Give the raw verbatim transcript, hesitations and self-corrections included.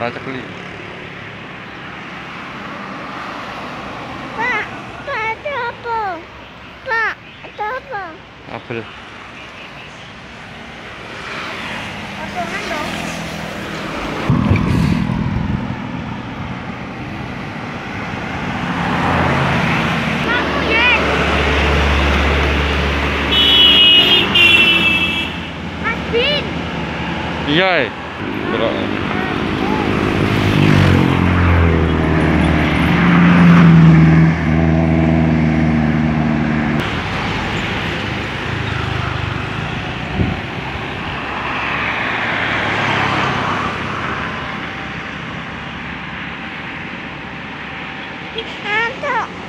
pacak li. Pak, Pak ada apa? Pak, ada apa? Apel. Potongan dong. Kamu ya? Mas Bin. Iya. Eh. Berak. Anto.